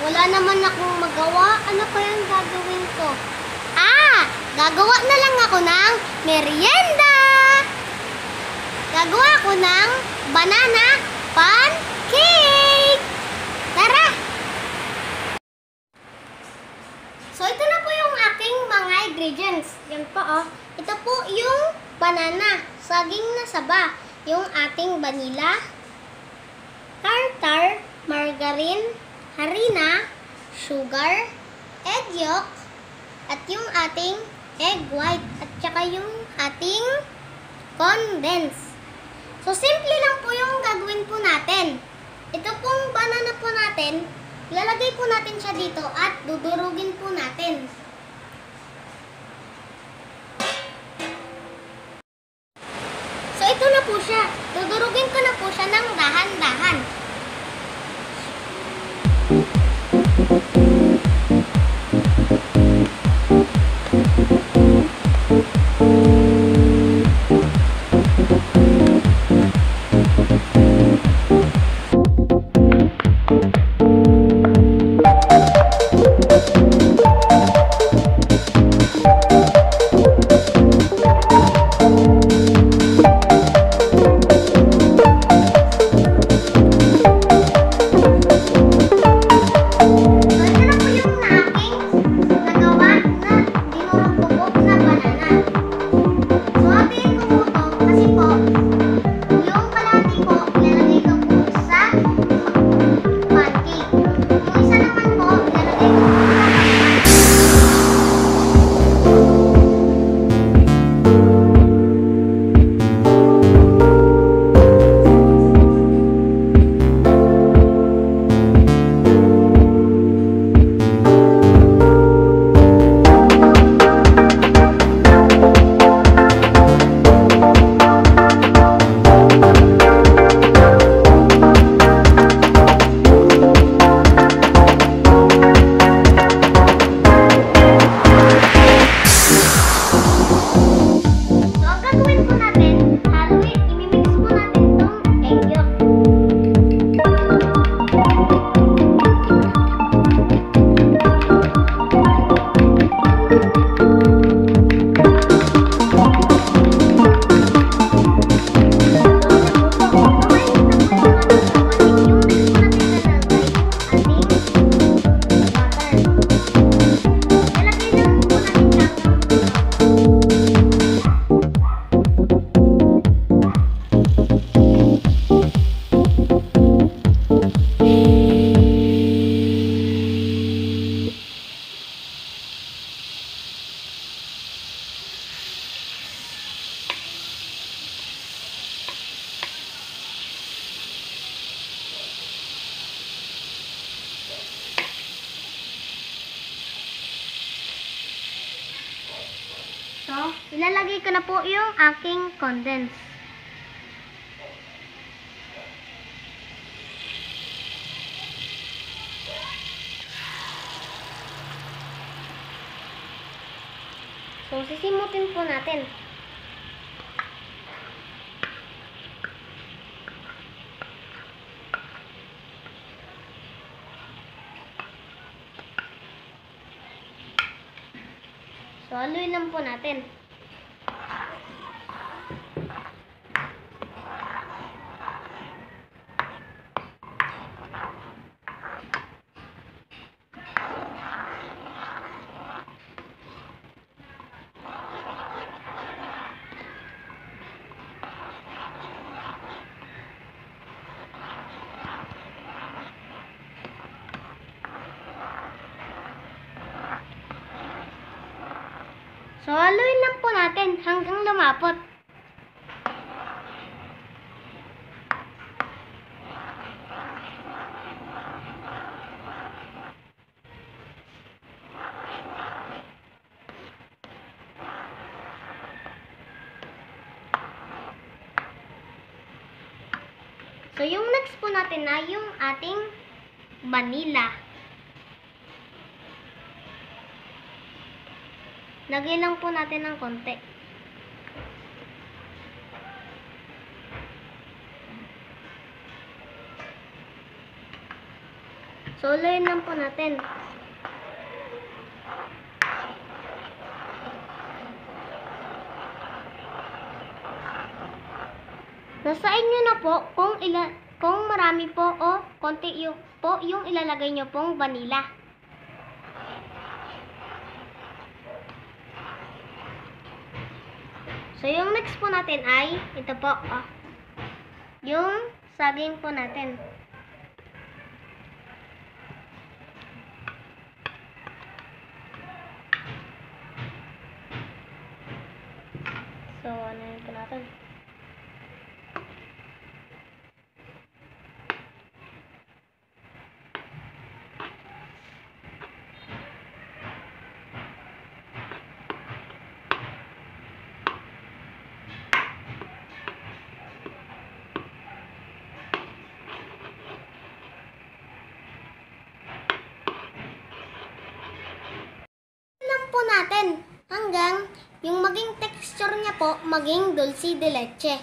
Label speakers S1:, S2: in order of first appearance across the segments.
S1: Wala naman akong magawa. Ano kayang gagawin ko? Gagawa na lang ako ng merienda. Gagawa ako ng banana pancake. Tara! So, ito na po yung aking mga ingredients. Yan po, oh. Ito po yung banana, saging na saba, yung ating vanilla, tartar, margarine, harina, sugar, egg yolk, at yung ating egg white, at saka yung ating condense. So, simple lang po yung gagawin po natin. Ito pong banana po natin, ilalagay po natin siya dito at dudurugin po natin. So, ito na po siya. Dudurugin ko na po siya ng dahan-dahan. So, ilalagay ko na po yung aking condense. So, sisimutin po natin. So, haluin lang po natin. So, haluin lang po natin hanggang lumapot. So, yung next po natin na yung ating vanilla. Lagyan lang po natin ng konti. So, layin lang po natin. Nasa inyo na po kung marami po o konti yung ilalagay nyo pong vanilla. So, yung next po natin ay ito po. Yung saging po natin. So, ano yun po natin? Po natin hanggang yung maging texture niya po maging dulce de leche.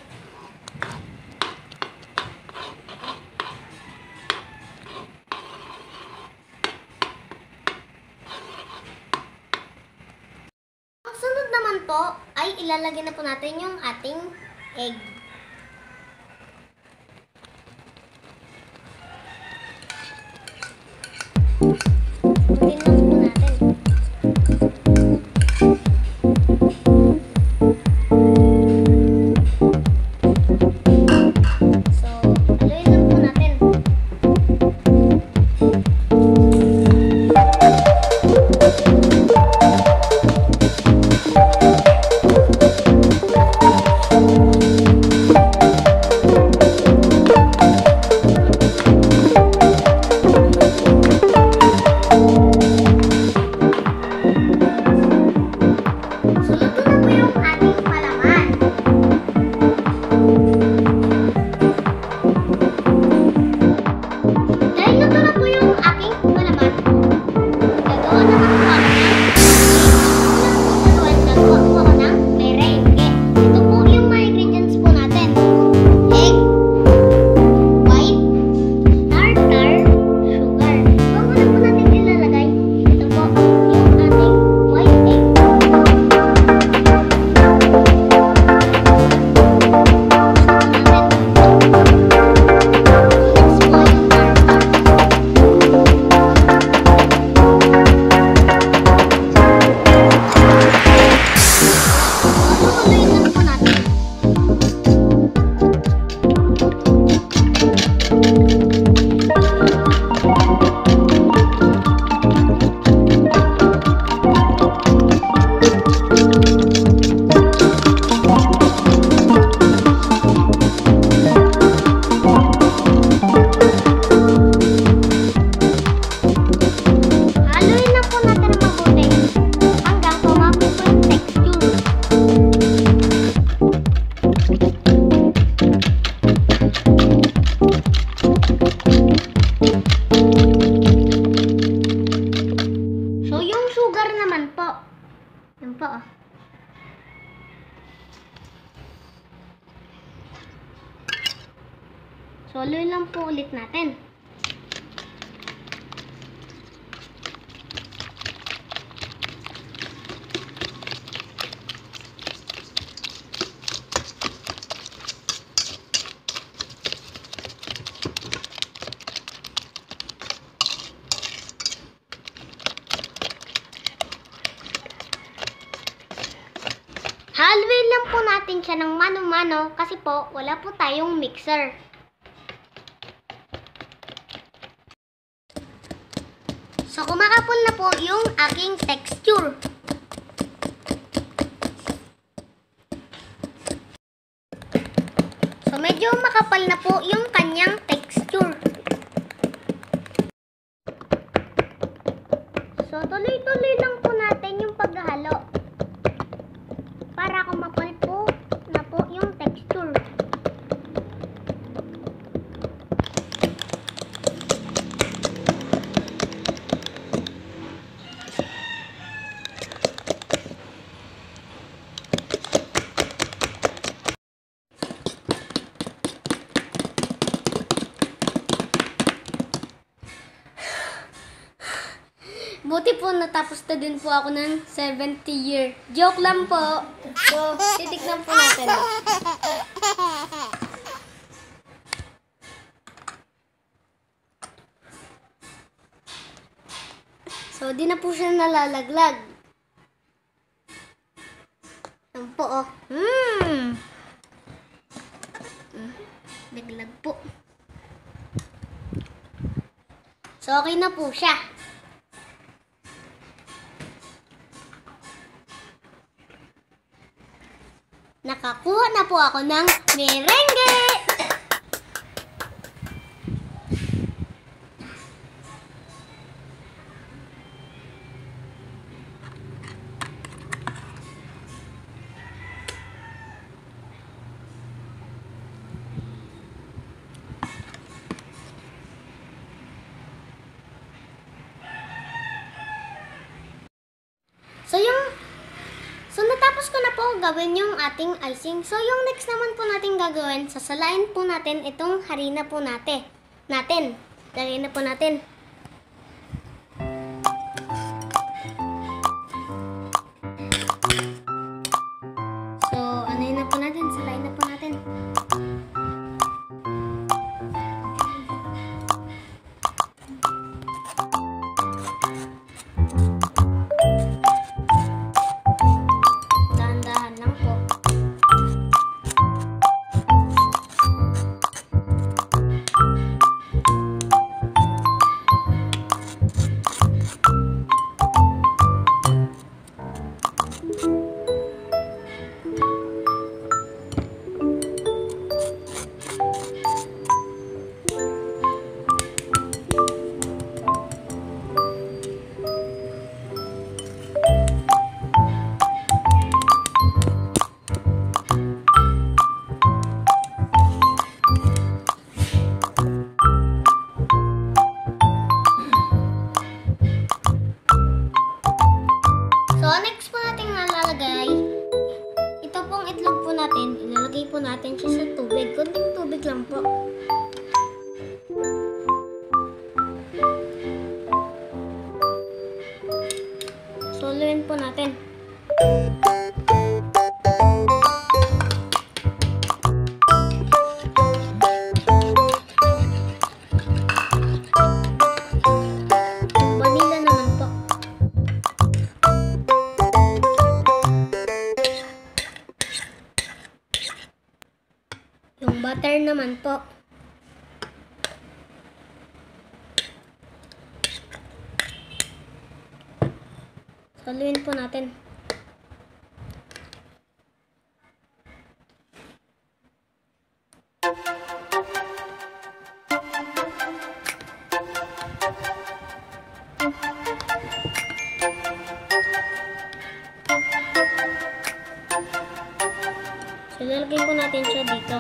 S1: Ang sunod naman po ay ilalagay na po natin yung ating egg. So, haluin lang po ulit natin. Haluin lang po natin siya ng mano-mano kasi po wala po tayong mixer. So, kumakapon na po yung aking texture. So, medyo makapal na po yung kanyang texture. So, tuloy-tuloy lang po natin yung paghahalo para kumapal po na po yung texture. Buti po natapos na din po ako ng 70 year. Joke lang po. So, titignan po natin. So, di na po siya nalalaglag. Yan po, oh. Biglag po. So, okay na po siya. Nakakuha na po ako ng merengue! So, natapos ko na po gawin yung ating icing. So, yung next naman po natin gagawin, sasalain po natin itong harina po natin. Lagay na po natin. So, anayin na po natin, salain na po natin. Ilalagay po natin siya sa tubig. Kunting tubig lang po. Soloin po natin. Vanilla naman po. Yung butter naman po. Saluin po natin. So, lalagay po natin siya dito.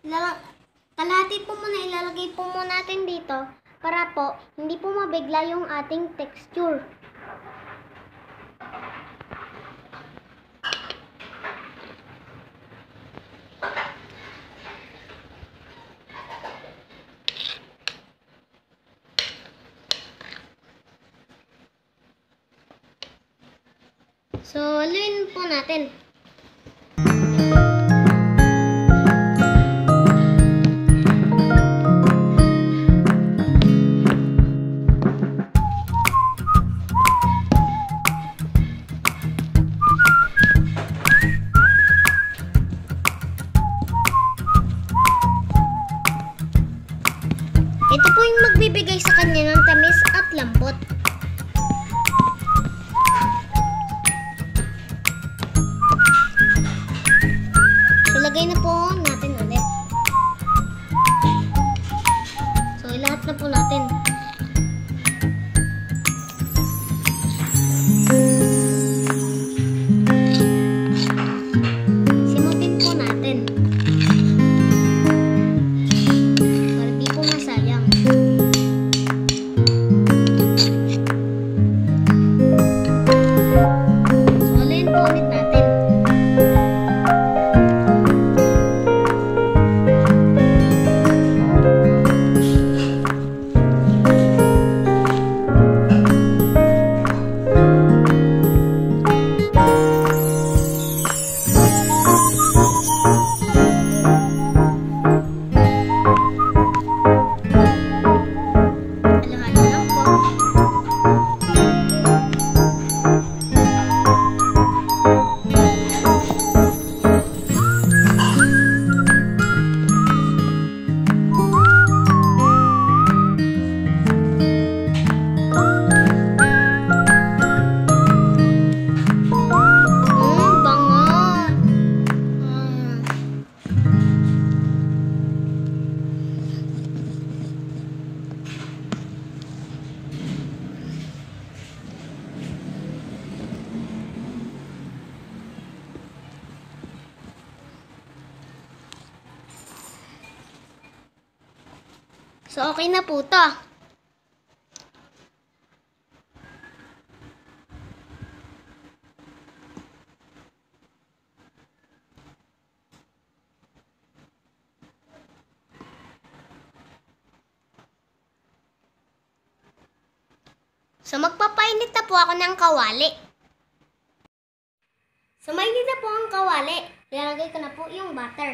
S1: Kalahati po muna ilalagay po muna natin dito para po hindi po mabigla yung ating texture. So, haluin po natin. Ito po yung magbibigay sa kanya ng tamis at lambot. Ilagay na po natin ulit. So, ilahat na po natin. Simutin po natin. Para di po masayang. So, haluin po ulit natin. So, okay na po to. So, magpapainit na po ako ng kawali. So, mainit na po ang kawali. Ilalagay ko na po yung butter.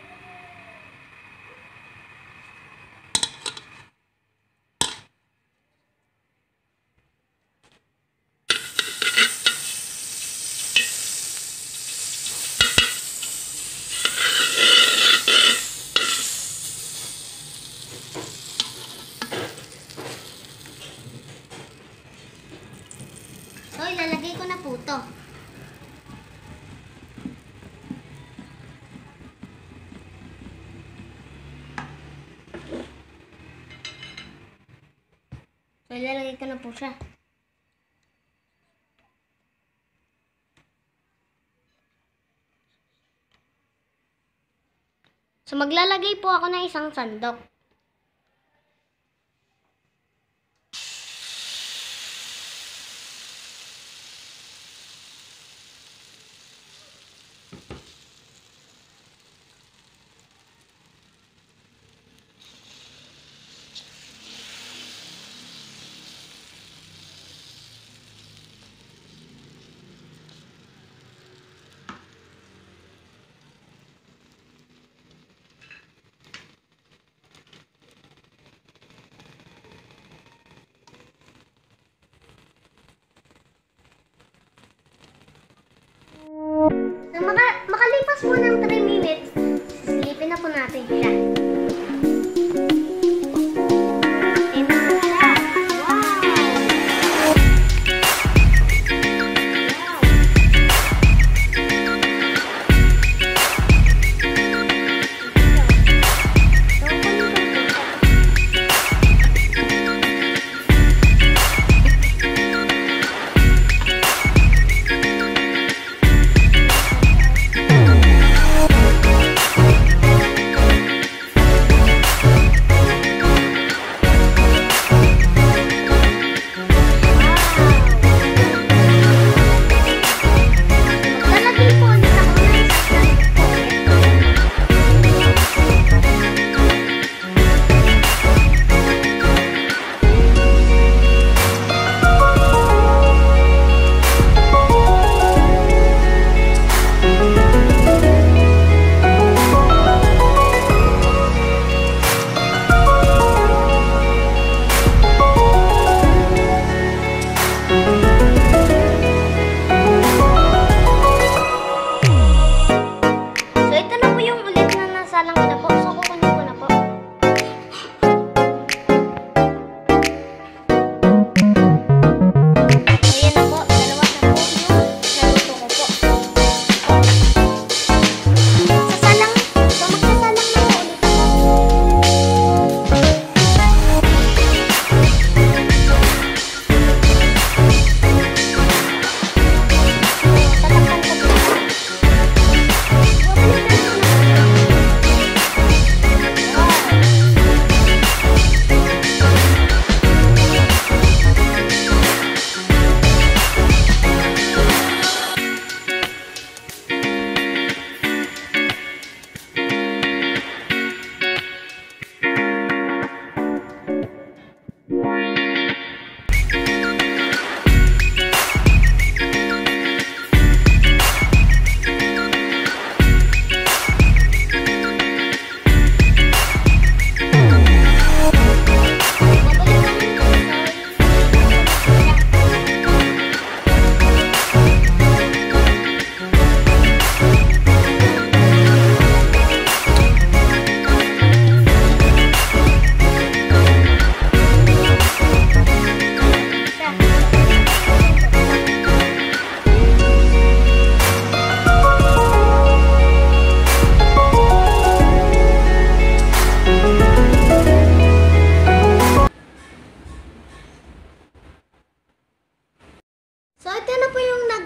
S1: So, ilalagay ko na po ito. So, ilalagay ko na po siya. So, maglalagay po ako ng isang sandok.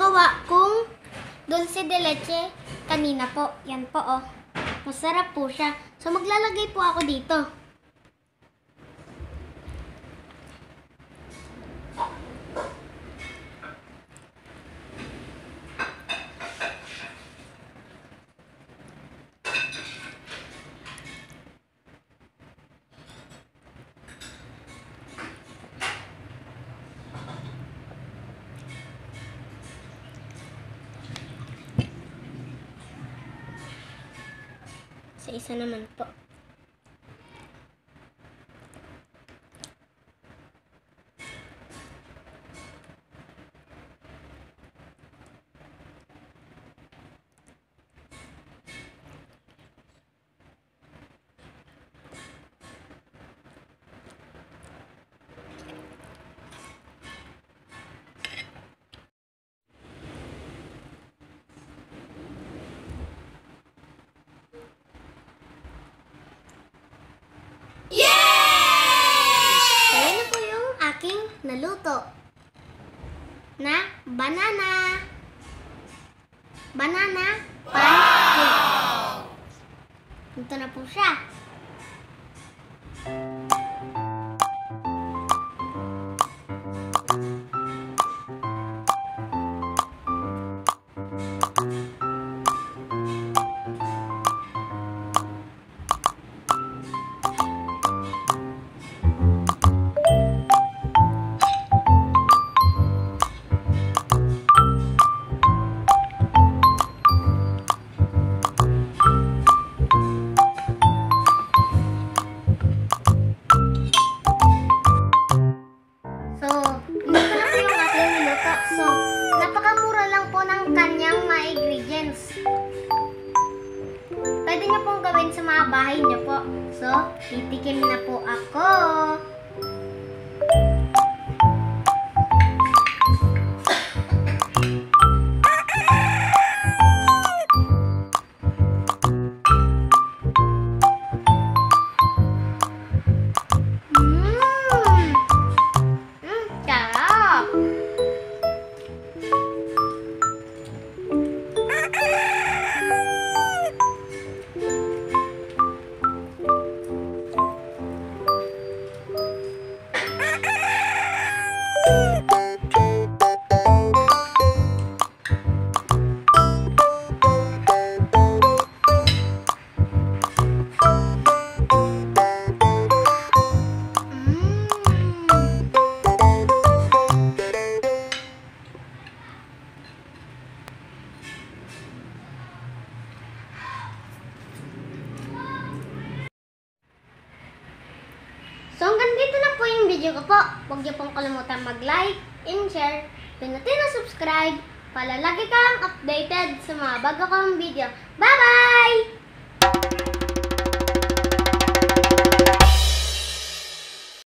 S1: nagawa kong dulce de leche kanina po. Yan po, oh. Masarap po siya. So, maglalagay po ako dito. Sa isa naman po. Naluto na banana pancake. Ito na po siya. Kanyang mga ingredients. Pwede niyo pong gawin sa mga bahay niyo po. So, titikim na po ako. So, hanggang dito na po yung video ko po. Huwag niyo pong kalimutan mag-like and share. Pinutin na subscribe para lagi kang updated sa mga bago kong video. Bye-bye!